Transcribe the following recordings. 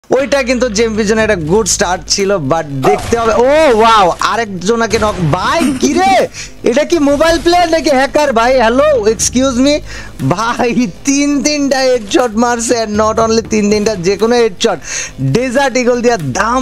ওইটা কিন্তু জেএমপির জন্য একটা গুড স্টার্ট ছিল, বাট দেখতে হবে। ও ওয়াও, আরেকজনকে নক। ভাই কি রে, এটা কি মোবাইল প্লেয়ার নাকি হ্যাকার? ভাই হ্যালো, এক্সকিউজ মি ভাই, তিনটা হেডশট মারছে, নট অনলি তিনটা, যে কোনো হেডশট ডেজার্ট ইগল দিয়া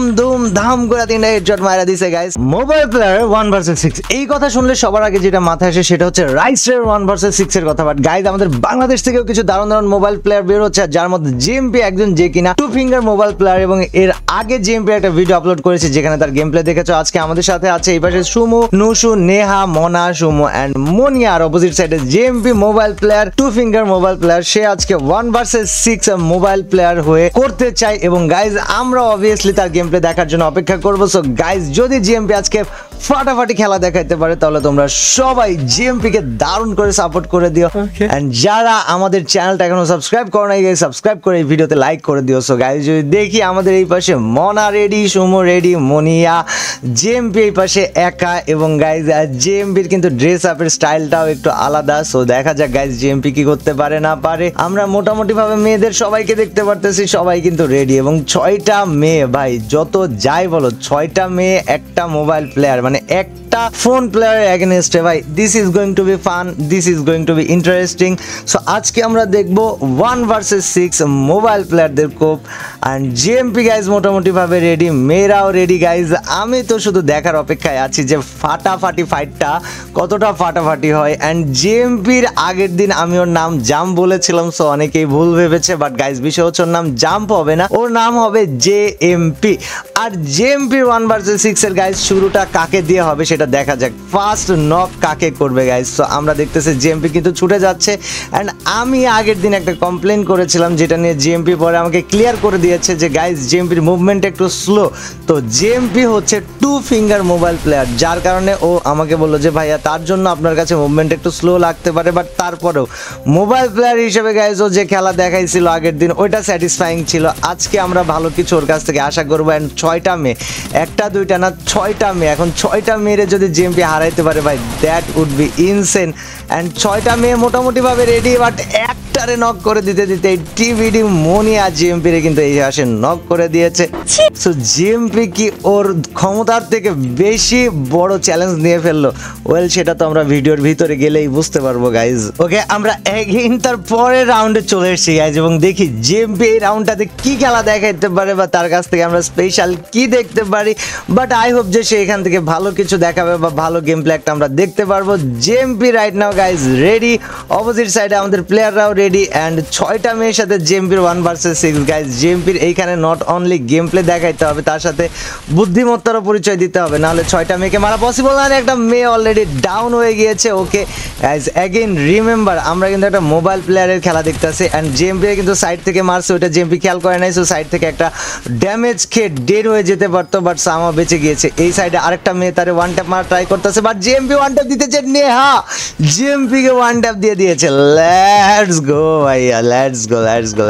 ধাম করে তিনটা হেডশট মারা দিছে গাইস। মোবাইল প্লেয়ার 1 ভার্সেস 6, এই কথা শুনলে সবার আগে যেটা মাথায় আসে সেটা হচ্ছে রাইসের 1 ভার্সেস 6 এর কথা। বাট গাইস, আমাদের বাংলাদেশ থেকেও কিছু দারুণ মোবাইল প্লেয়ার বের হচ্ছে, যার মধ্যে জেএমপি একজন, যে কিনা টু ফিঙ্গার মোবাইল প্লেয়ার, এবং এর আগে জেএমপি একটা ভিডিও আপলোড করেছে যেখানে তার গেম প্লে দেখেছো। আজকে আমাদের সাথে আছে এই পাশে সুমু, নুসু, নেহা, মনা, সুমু এন্ড মনিয়া, আর অপোজিট সাইডে JMP mobile player, two finger mobile player. সে আজকে 1 ভার্সেস 6 মোবাইল প্লেয়ার হয়ে করতে চাই, এবং গাইজ আমরা অবভিয়াসলি তার গেম প্লে দেখার জন্য অপেক্ষা করবো। সো গাইজ, যদি জেএমপি আজকে ফাটাফাটি খেলা দেখাইতে পারে তাহলে তোমরা সবাই জেএমপি কে দারুণ করে সাপোর্ট করে দিও, এন্ড যারা আমাদের চ্যানেলটা এখনো সাবস্ক্রাইব করো নাই, সাবস্ক্রাইব করে এই ভিডিওতে লাইক করে দিও। সো গাইজ, যদি দেখি আমাদের এই পাশে Mona ready, Sumo ready, Monia, JMP এই পাশে একা, এবং গাইজ জেএমপির কিন্তু ড্রেস আপের স্টাইলটাও একটু আলাদা। সো দেখা যাক গাইজ জেএমপি কি করতে পারে না পারে। আমরা মোটামুটি ভাবে মেয়েদের সবাইকে দেখতে পারতেছি, সবাই কিন্তু রেডি, এবং 6টা মেয়ে ভাই, যত যাই বলো 6টা মেয়ে একটা মোবাইল প্লেয়ার, মানে একটা ফোন প্লেয়ারের এগেনস্টে ভাই। This is going to be fun, this is going to be interesting. So আজকে আমরা দেখবো 1 ভার্সেস 6 মোবাইল প্লেয়ারদের কোপ, অ্যান্ড জেএমপি গাইজ মোটামুটি ভাবে রেডি, মেয়েরাও রেডি গাইজ। আমি তো শুধু দেখার অপেক্ষায় আছি যে ফাটাফাটি ফাইটটা কতটা ফাটাফাটি হয়। অ্যান্ড জেএমপির আগের দিন আমি ওর নাম জাম্প বলেছিলাম, সো অনেকেই ভুল ভেবেছে, বাট গাইজ বিষয় হচ্ছে ওর নাম জাম্প হবে না, ওর নাম হবে জেএমপি। আর জেএমপির 1 ভার্সেস 6 এর গাইজ শুরুটা কাকে দিয়ে হবে সেটা দেখা যাক, ফার্স্ট নক কাকে করবে গাইজ। সো আমরা দেখতেছি জেএমপি কিন্তু ছুটে যাচ্ছে, অ্যান্ড আমি আগের দিন একটা কমপ্লেন করেছিলাম যেটা নিয়ে জেএমপি পরে আমাকে ক্লিয়ার করে দিয়েছে যে গাইজ জেএমপির মুভমেন্ট একটু স্লো। তো জেএমপি হচ্ছে টু ফিঙ্গার মোবাইল প্লেয়ার, যার কারণে ও আমাকে বললো যে ভাইয়া তার জন্য আপনার কাছে মুভমেন্ট একটু স্লো লাগতে পারে, বাট তারপরেও মোবাইল প্লেয়ার হিসেবে গাইজ ও যে খেলা দেখাইছিল আগের দিন ওইটা স্যাটিসফাইং ছিল। আজকে আমরা ভালো কিছু ওর কাছ থেকে আশা করবো। অ্যান্ড 6টা মেয়ে, একটা দুইটা না 6টা মেয়ে, এখন 6টা মেয়েরে যদি জেএমপি হারাইতে পারে ভাই, that would be insane. And 6টা মেয়ে মোটামুটি ভাবে রেডি, বাট একটারে নক করে দিতে টিভিডি মনিয়া জেএমপি রে কিন্তু এই আসে নক করে দিয়েছে। সো জেএমপি কি ওর ক্ষমতার থেকে বেশি বড় চ্যালেঞ্জ নিয়ে ফেললো? ওয়েল, সেটা তো আমরা ভিডিওর ভিতরে গেলেই বুঝতে পারবো গাইজ। ওকে, আমরা এগেইন তার পরের রাউন্ডে চলে এসেছি গাইজ, এবং দেখি জেএমপি এই রাউন্ডটাতে কি খেলা দেখাইতে পারে বা তার কাছ থেকে আমরা স্পেশাল কি দেখতে পারি। বাট আই হোপ যে সে এখান থেকে ভালো কিছু দেখাবে বা ভালো গেম প্লে একটা আমরা দেখতে পারবো। JMP right now guys ready, opposite সাইডে আমাদের প্লেয়াররাও রেডি, অ্যান্ড 6টা মেয়ের সাথে জেএমপির 1 ভার্সেস 6 গাইজ। জেএমপির এইখানে নট অনলি গেম প্লে দেখাইতে হবে, তার সাথে বুদ্ধিমত্তারও পরিচয় দিতে হবে, নাহলে 6টা মেয়েকে মারা পসিবল না। একটা মেয়ে অলরেডি ডাউন হয়ে গিয়েছে। ওকে গাইজ, অ্যাগেইন রিমেম্বার আমরা কিন্তু একটা মোবাইল প্লেয়ারের খেলা দেখতেছি, অ্যান্ড জেএমপি কিন্তু সাইড থেকে মারছে, ওইটা জেএমপি খেয়াল করে নাই। সো সাইড থেকে একটা ড্যামেজ খেয়ে ডেড হয়ে যেতে পারতো, বাট সামা বেঁচে গিয়েছে। এই সাইডে আরেকটা মেয়ে তারে ওয়ান ট্যাপ মারা ট্রাই করতেছে, বাট জেএমপি ওয়ান ট্যাপ দিতেছে। নেহা জেএমপি কে ওয়ান ট্যাপ দিয়ে দিয়েছে। লেটস গো ভাইয়া, লেটস গো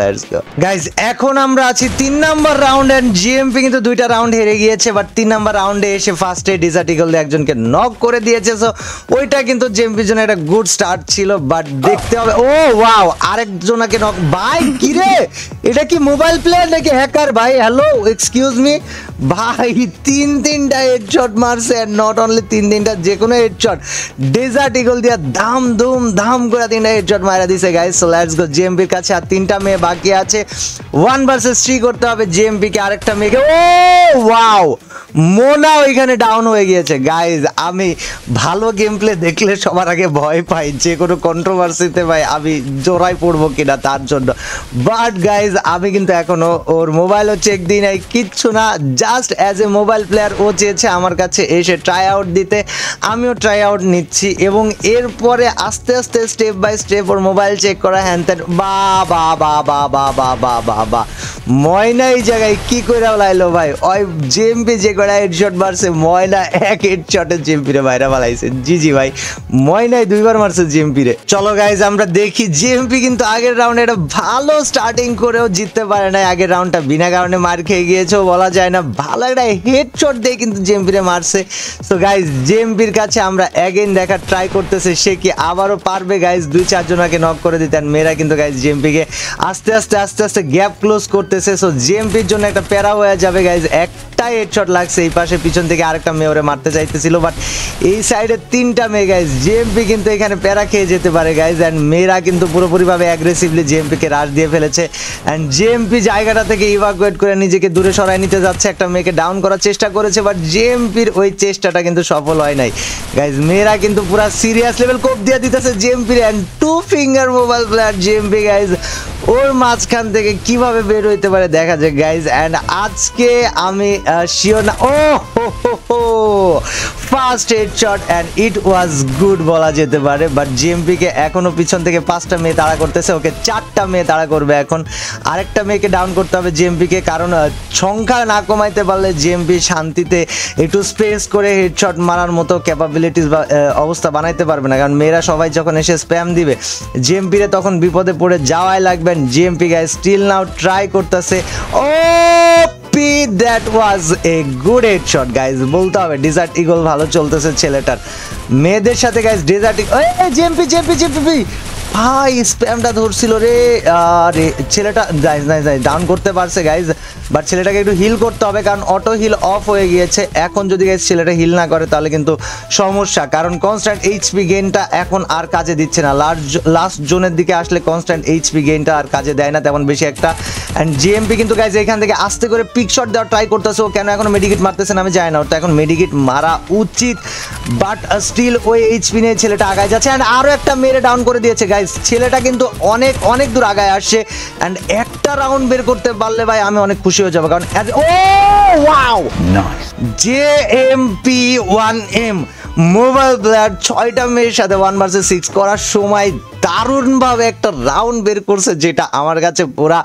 গাইজ। এখন আমরা আছি 3 নাম্বার রাউন্ড, এন্ড জেএমপি কিন্তু 2টা রাউন্ড হেরে গিয়েছে, বাট 3 নাম্বার রাউন্ডে এসে ফার্স্টে ডেজার্ট ইগল দিয়ে একজনকে নক করে দিয়েছে। সো ওইটা কিন্তু জেএমপির জন্য একটা গুড স্টার্ট ছিল, বাট দেখতে হবে। ও ওয়াও, আরেকজনকে নক। ভাই কি রে, এটা কি মোবাইল প্লেয়ার নাকি হ্যাকার? ভাই হ্যালো, এক্সকিউজ মি ভাই, তিনটা হেডশট মারছে, নট অনলি তিনটা, যে কোনো হেডশট ডেজার্ট ইগল দিয়ে ধাম করে 3টা হেডশট মারা দিছে গাইস। সো লেটস গো, জেএমপির কাছে আর 3টা মেয়ে বাকি আছে। 1 ভার্সেস 3 করতে হবে জেএমপি কে, আরেকটা মেয়েকে। ও ওয়াও, মোনা ওইখানে ডাউন হয়ে গিয়েছে গাইজ। আমি ভালো গেম প্লে দেখলে সবার আগে ভয় পাই, যে কোনো কন্ট্রোভার্সিতে ভাই আমি জোড়ায় পড়বো কিনা তার জন্য। বাট গাইজ, আমি কিন্তু এখনো ওর মোবাইলও চেক দিই নাই, কিচ্ছু না, just as a mobile player ও চেয়েছে আমার কাছে এসে ট্রাই আউট দিতে, আমিও ট্রাই আউট নিচ্ছি, এবং এরপরে আস্তে আস্তে স্টেপ বাই স্টেপ ওর মোবাইল চেক করা, হ্যান ত্যান। বা ময়না এই জায়গায় কি করে লাইলো ভাই, ওই জেএমপি যে কটা হেডশট মারছে, ময়না এক হেডশটে জেএমপি রে বাইরে বালাইছে। জি ভাই, ময়নায় 2বার মারছে জেএমপি রে। চলো গাইজ, আমরা দেখি জেএমপি কিন্তু আগের রাউন্ডে একটা ভালো স্টার্টিং করেও জিততে পারে না। আগের রাউন্ডটা বিনা কারণে মার খেয়ে গিয়েছে বলা যায় না, ভালো একটা হেডশট দিয়ে কিন্তু জেএমপি রে মারছে। সো গাইজ জেএমপির কাছে আমরা অ্যাগেন দেখার ট্রাই করতেছে সে কি আবারও পারবে গাইজ 2-4 জনকে নক করে দিতে। মেয়েরা কিন্তু গাইজ জেএমপিকে আস্তে আস্তে গ্যাপ ক্লোজ করতেছে। সো জেএমপির জন্য একটা প্যারা হয়ে যাবে গাইজ। একটা হেডশট লাগছে, এই পাশে পিছন থেকে আরেকটা মেয়ে ওরে মারতে চাইতেছিল, বাট এই সাইডে 3টা মেয়ে গাইজ। জেএমপি কিন্তু এখানে প্যারা খেয়ে যেতে পারে গাইজ। অ্যান্ড মেয়েরা কিন্তু পুরোপুরিভাবে অ্যাগ্রেসিভলি জেএমপিকে রাশ দিয়ে ফেলেছে। অ্যান্ড জেএমপি জায়গাটা থেকে ইভাকুয়েট করে নিজেকে দূরে সরাই নিতে যাচ্ছে, একটা মেয়েকে ডাউন করার চেষ্টা করেছে, বাট জেএমপির ওই চেষ্টাটা কিন্তু সফল হয় নাই গাইজ। মেয়েরা কিন্তু পুরো সিরিয়াস লেভেল কোপ দিয়ে দিতেছে জেএমপির। And 2 finger mobile player JMP guys, ওর মাঝখান থেকে কিভাবে বের হইতে পারে দেখা যাক গাইজ। অ্যান্ড আজকে আমি শিওর না, ও হো first headshot and it was good বলা যেতে পারে। বাট জেএমপিকে এখনো পিছন থেকে 5টা মেয়ে তাড়া করতেছে, ওকে 4টা মেয়ে তাড়া করবে এখন। আরেকটা মেয়েকে ডাউন করতে হবে জেএমপিকে, কারণ সংখ্যা না কমাইতে পারলে জেএমপি শান্তিতে একটু স্পেস করে হেডশট মারার মতো ক্যাপাবিলিটিস বা অবস্থা বানাইতে পারবে না, কারণ মেয়েরা সবাই যখন এসে স্প্যাম দিবে জেএমপিরে তখন বিপদে পড়ে যাওয়াই লাগবে। JMP guys still now try করতেছে। ও that was a good headshot guys, বলতে হবে ডেজার্ট ইগল ভালো চলতেছে ছেলেটার। মেয়েদের সাথে গাইস ডেজার্ট জেএমপি ভাই স্প্যামটা ধরছিল রে। আরে ছেলেটা ডাউন করতে পারছে গাইজ, বাট ছেলেটাকে একটু হিল করতে হবে, কারণ অটো হিল অফ হয়ে গিয়েছে। এখন যদি গাইজ ছেলেটা হিল না করে তাহলে কিন্তু সমস্যা, কারণ কনস্ট্যান্ট এইচপি গেইনটা এখন আর কাজে দিচ্ছে না। লাস্ট জোনের দিকে আসলে কনস্ট্যান্ট এইচপি গেইনটা আর কাজে দেয় না তেমন বেশি একটা। অ্যান্ড জেএমপি কিন্তু গাইজ এখান থেকে আস্তে করে পিক শট দেওয়ার ট্রাই করতেছে। ও কেন এখনো মেডিকেট মারতেছে না আমি জানি না, ওর তো এখন মেডিকেট মারা উচিত, বাট স্টিল ওই এইচপি নিয়ে ছেলেটা আগায় যাচ্ছে। অ্যান্ড আরও একটা মেরে ডাউন করে দিয়েছে গাইজ। ছেলেটা কিন্তু অনেক দূর আগায় আসছে। অ্যান্ড একটা রাউন্ড বের করতে পারলে ভাই আমি অনেক খুশি হয়ে যাবো, কারণ ও wow JMP 1M mobile player 6টা মেয়ের সাথে 1 ভার্সেস 6 করার সময় দারুণভাবে একটা রাউন্ড বের করছে, যেটা আমার কাছে পুরা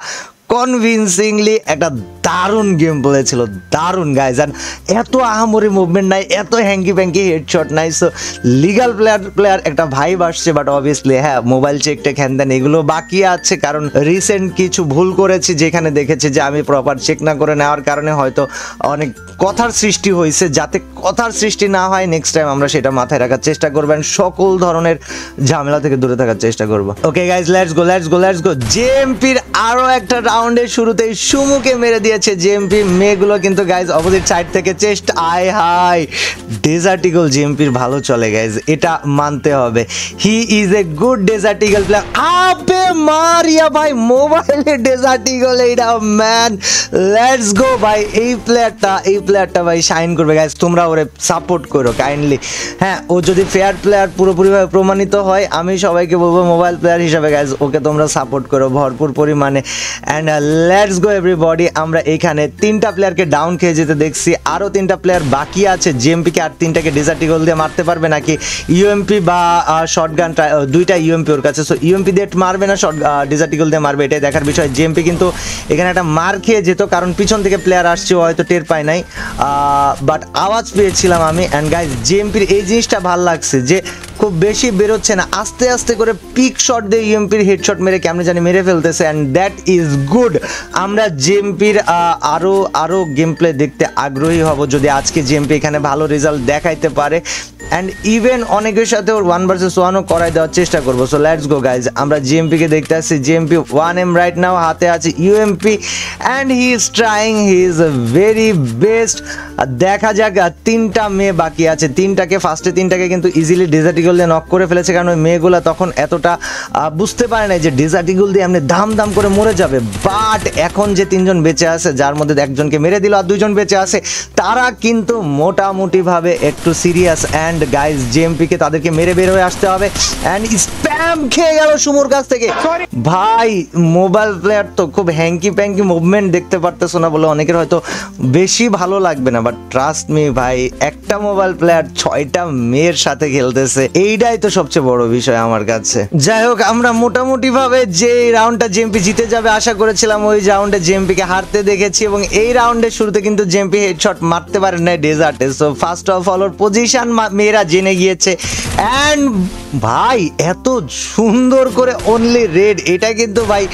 কনভিনসিংলি একটা দারুণ গেম প্লে ছিল, দারুণ গাইজ। অ্যান্ড এত আহামরি মুভমেন্ট নাই, এত হ্যাঙ্কি প্যাঙ্কি হেডশট নাই। সো লিগাল প্লেয়ার একটা ভাইব আসছে, বাট অবভিয়াসলি হ্যাঁ মোবাইল চেকটেক হ্যান দেন এগুলো বাকি আছে, কারণ রিসেন্ট কিছু ভুল করেছি যেখানে দেখেছি যে আমি প্রপার চেক না করে নেওয়ার কারণে হয়তো অনেক কথার সৃষ্টি হয়েছে। যাতে কথার সৃষ্টি না হয় নেক্সট টাইম আমরা সেটা মাথায় রাখার চেষ্টা করবেন, সকল ধরনের ঝামেলা থেকে দূরে থাকার চেষ্টা করবো। Okay guys let's go. জেএমপির আরো একটা রাউন্ডের শুরুতেই সুমুকে মেরে দিয়েছে জেএমপি। মেয়েগুলো কিন্তু গাইজ অপোজিট সাইড থেকে চেস্ট আয় হাই ডেজার্ট ইগল জেএমপির ভালো চলে গাইজ, এটা মানতে হবে। He is a good desert eagle player. আবে মারিয়া ভাই মোবাইলে ডেজার্ট ইগল এইটা ম্যান, লেটস গো ভাই। এই প্লেয়ারটা ভাই শাইন করবে গাইজ, তোমরা ওরে সাপোর্ট করো কাইন্ডলি। হ্যাঁ ও যদি ফেয়ার প্লেয়ার পুরোপুরিভাবে প্রমাণিত হয় আমি সবাইকে বলবো মোবাইল প্লেয়ার হিসাবে গাইজ ওকে তোমরা সাপোর্ট করো ভরপুর পরিমাণে। And let's go everybody. আমরা এখানে 3টা প্লেয়ারকে ডাউন খেয়ে যেতে দেখছি, আরও 3টা প্লেয়ার বাকি আছে। জেএমপিকে আর 3টাকে ডেজার্ট ইগল দিয়ে মারতে পারবে নাকি, ইউএমপি বা শটগান, 2টা ইউএমপি ওর কাছে। সো ইউএমপি দিয়ে মারবে না ডেজার্ট ইগল দিয়ে মারবে, এটাই দেখার বিষয়। জেএমপি কিন্তু এখানে একটা মার খেয়ে যেত, কারণ পিছন থেকে প্লেয়ার আসছে ও হয়তো টের পায় নাই, বাট আওয়াজ পেয়েছিলাম আমি। অ্যান্ড গাইজ জেএমপির এই জিনিসটা ভাল লাগছে যে খুব বেশি বেরোচ্ছে না, আস্তে আস্তে করে পিক শট দিয়ে ইউএমপির হেডশট মেরে কেমনে জানি মেরে ফেলতেছে। And that is good. আমরা জেএমপির আরও গেম প্লে দেখতে আগ্রহী হব যদি আজকে জেএমপি এখানে ভালো রেজাল্ট দেখাইতে পারে। অ্যান্ড ইভেন অনেকের সাথে ওর 1 ভার্সেস 1ও করাই দেওয়ার চেষ্টা করবো। So let's go guys. আমরা জিএমপিকে দেখতে আসছি, জিএমপি 1M রাইট নাও, হাতে আছে UMP and he is trying his very best. দেখা যাক 3টা মেয়ে বাকি আছে, 3টাকে ফার্স্টে 3টাকে কিন্তু ইজিলি ডেজার্ট ইগল দিয়ে নক করে ফেলেছে, কারণ ওই মেয়েগুলো তখন এতটা বুঝতে পারে না যে ডেজার্ট ইগল দিয়ে এমনি দাম করে মরে যাবে। বাট এখন যে 3জন বেঁচে আছে, যার মধ্যে একজনকে মেরে দিল আর 2জন বেঁচে আছে, তারা কিন্তু মোটামুটিভাবে একটু সিরিয়াস। অ্যান্ড গাইজ জেএমপিকে তাদেরকে মেরে বের হয়ে আসতে হবে। অ্যান্ড স্প্যাম খেয়ে গেল সুমুর কাছ থেকে। ভাই মোবাইল প্লেয়ার তো খুব হ্যাঙ্কি প্যাঙ্কি মুভমেন্ট দেখতে পারতেছো না বলে অনেকের হয়তো বেশি ভালো লাগবে না, বাট ট্রাস্ট মি ভাই একটা মোবাইল প্লেয়ার 6টা মেয়ের সাথে খেলতেছে, এইটাই তো সবচেয়ে বড় বিষয় আমার কাছে। যাই হোক আমরা মোটামুটি ভাবে যে রাউন্ডটা জেএমপি জিতে যাবে আশা করেছিলাম, ওই রাউন্ডে জেএমপিকে হারতে দেখেছি। এবং এই রাউন্ডের শুরুতে কিন্তু জেএমপি হেডশট মারতে পারে না ডেজার্টে। সো ফার্স্ট অফ অল ওর পজিশন মেয়েরা জেনে গিয়েছে। অ্যান্ড ভাই এত সুন্দর করে অনলি রেড, এটা কিন্তু ভাই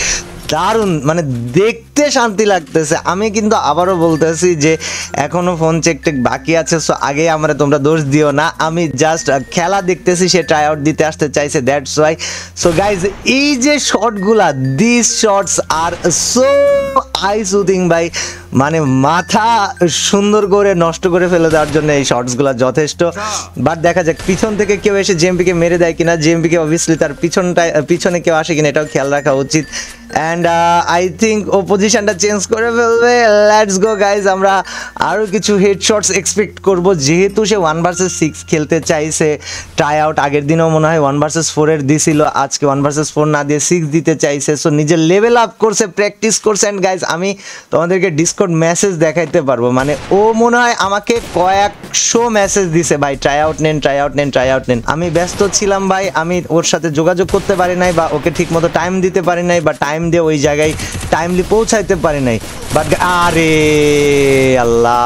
দারুণ, মানে দেখতে শান্তি লাগতেছে। আমি কিন্তু আবারও বলতেছি যে এখনো ফোন চেক টেক বাকি আছে, সো আগে আমরা তোমরা দোষ দিও না, আমি জাস্ট খেলা দেখতেছি, সে ট্রাই আউট দিতে আসতে চাইছে, দ্যাটস ওয়াই। সো গাইজ এই যে শটগুলা, this shots are so I soothing ভাই, মানে মাথা সুন্দর করে নষ্ট করে ফেলে দেওয়ার জন্য এই শটসগুলো যথেষ্ট। বাট দেখা যাক পিছন থেকে কেউ এসে জেএমপিকে মেরে দেয় কিনা, জেএমপিকে অবভিয়াসলি তার পিছনে কেউ আসে কিনা এটাও খেয়াল রাখা উচিত। অ্যান্ড আই থিঙ্ক ও পজিশনটা চেঞ্জ করে ফেলবে। লেটস গো গাইজ, আমরা আরও কিছু হেডশটস এক্সপেক্ট করব, যেহেতু সে 1 vs 6 খেলতে চাইছে। ট্রাই আউট আগের দিনও মনে হয় 1 vs 4 দিছিল, আজকে 1 vs 4 না দিয়ে 6 দিতে চাইছে। সো নিজের লেভেল আপ করছে, প্র্যাকটিস করছে। অ্যান্ড গাইজ আমি তোমাদেরকে ডিসকর্ড মেসেজ দেখাইতে পারবো, মানে ও মনে হয় আমাকে কয়েকশো মেসেজ দিছে, ভাই ট্রাই আউট নেন, ট্রাই আউট নেন, ট্রাই আউট নেন। আমি ব্যস্ত ছিলাম ভাই, আমি ওর সাথে যোগাযোগ করতে পারি নাই, বা ওকে ঠিক মতো টাইম দিতে পারি নাই, বা টাইম দিয়ে ওই জায়গায় টাইমলি পৌঁছাইতে পারি নাই। বাট আরে আল্লাহ,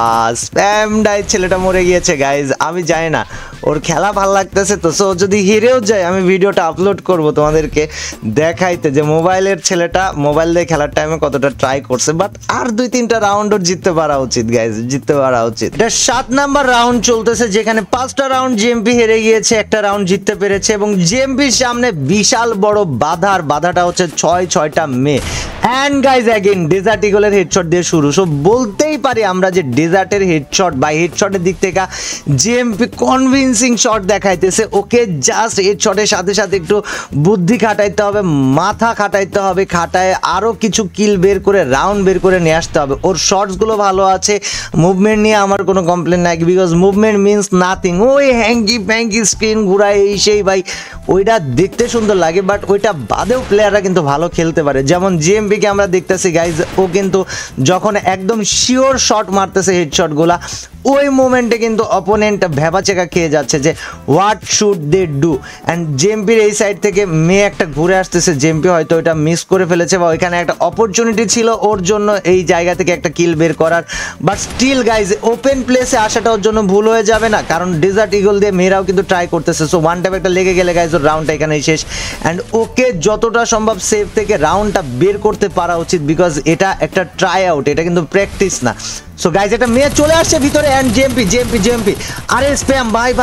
স্প্যাম ডাই ছেলেটা মরে গিয়েছে গাইজ। আমি জানি না, ওর খেলা ভালো লাগতেছে তো, সো যদি হেরেও যায় আমি ভিডিওটা আপলোড করব তোমাদেরকে দেখাইতে যে মোবাইলের ছেলেটা মোবাইল দিয়ে খেলার টাইমে কতটা ট্রাই করছে। বাট আর 2-3টা রাউন্ড ওর জিততে পারা উচিত গাইজ, জিততে পারা উচিত। এটা 7 নাম্বার রাউন্ড চলতেছে, যেখানে 5টা রাউন্ড জেএমপি হেরে গিয়েছে, একটা রাউন্ড জিততে পেরেছে, এবং জেএমপির সামনে বিশাল বড় বাধাটা হচ্ছে 6টা মে। অ্যান্ড গাইজ অ্যাগেন ডেজার্ট ইগলের হেডশট দিয়ে শুরু। সো বলতেই পারি আমরা যে ডেজার্টের হেডশট বা হেডশটের দিক থেকে জেএমপি কনভিন্সিং শট দেখাইতেছে। ওকে জাস্ট হেডশটের সাথে সাথে একটু বুদ্ধি খাটাইতে হবে, মাথা খাটাইতে হবে, খাটায় আরও কিছু কিল বের করে রাউন্ড বের করে নিয়ে আসতে হবে। ওর শটসগুলো ভালো আছে, মুভমেন্ট নিয়ে আমার কোনো কমপ্লেন নাই, বিকজ মুভমেন্ট মিনস নাথিং। ওই হ্যাঙ্কি প্যাঙ্কি স্ক্রিন ঘুরায় এই সেই ভাই, ওইটা দেখতে সুন্দর লাগে, বাট ওইটা বাদেও প্লেয়াররা কিন্তু ভালো খেলতে পারে। যেমন জেএমপিকে আমরা দেখতেছি গাইজ, ও কিন্তু যখন একদম শিওর শট মারতেছে হেডশটগুলা, ওই মোমেন্টে কিন্তু অপোনেন্ট ভেবাচেকা খেয়ে যাচ্ছে যে what should they do. And জেএমপির এই সাইড থেকে মেয়ে একটা ঘুরে আসতেছে, জেএমপি হয়তো ওইটা মিস করে ফেলেছে, বা ওইখানে একটা অপরচুনিটি ছিল ওর জন্য এই জায়গা থেকে একটা কিল বের করার। বাট স্টিল গাইজ ওপেন প্লেসে আসাটা ওর জন্য ভুল হয়ে যাবে না, কারণ ডেজার্ট ইগল দিয়ে মেয়েরাও কিন্তু ট্রাই করতেছে। সো ওয়ান টাইপ একটা লেগে গেলে গাইজ ওর রাউন্ডটা এখানেই শেষ। অ্যান্ড ওকে যতটা সম্ভব সেফ থেকে রাউন্ডটা বের করতে পারা উচিত, বিকজ এটা একটা ট্রাই আউট, এটা কিন্তু প্র্যাকটিস না। সো গাইজ একটা মেয়ে চলে আসছে ভিতরে, অ্যান্ড জেএমপি আরে স্প্যাম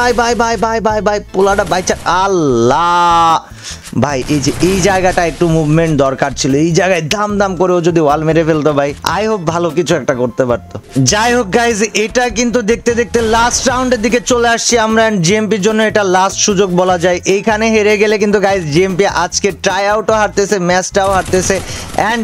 ভাই পোলাটা বাইচা আল্লাহ ভাই। এই যে এই জায়গাটা একটু মুভমেন্ট দরকার ছিল, এই জায়গায় দাম করে ও যদি ওয়াল মেরে ফেলতো ভাই, আই হোপ ভালো কিছু একটা করতে পারতো। যাই হোক গাইজ, এটা কিন্তু দেখতে দেখতে লাস্ট রাউন্ডের দিকে চলে আসছি আমরা, অ্যান্ড জেএমপির জন্য এটা লাস্ট সুযোগ বলা যায়। এইখানে হেরে গেলে কিন্তু গাইজ জেএমপি আজকে ট্রাই আউটও হারতেছে, ম্যাচটাও হারতেছে। অ্যান্ড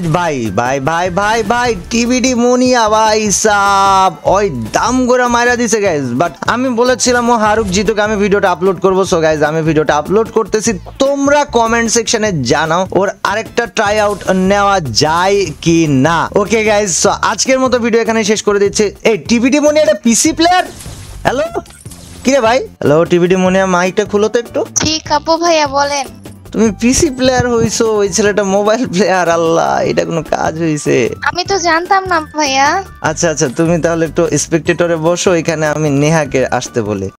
ভাই টিভিডি মুনিয়া ভাই সাব ওই দাম করে মাইরা দিছে গাইজ। বাট আমি বলেছিলাম ও হারুক জিতুক, আমি ভিডিওটা আপলোড করবো। সো গাইজ আমি ভিডিওটা আপলোড করতেছি, তোমরা কমেন্ট সেকশনে জানাও ওর আরেকটা ট্রাই আউট নেওয়া যায় কি না। ওকে গাইজ, সো আজকের মতো ভিডিও এখানে শেষ করে দিচ্ছি। এই টিভিডি মুনিয়া এটা পিসি প্লেয়ার? হ্যালো কিরে ভাই? হ্যালো টিভিডি মুনিয়া, মাইকটা খুলো তো একটু। ঠিক আপু ভাইয়া বলেন। তুমি পিসি প্লেয়ার হইছো, ওই ছেলেটা মোবাইল প্লেয়ার? আল্লাহ, এটা কোনো কাজ হইছে? আমি তো জানতাম না ভাইয়া। আচ্ছা তুমি তাহলে একটু স্পেকটেটরে বসো, এখানে আমি নেহাকে আসতে বলি।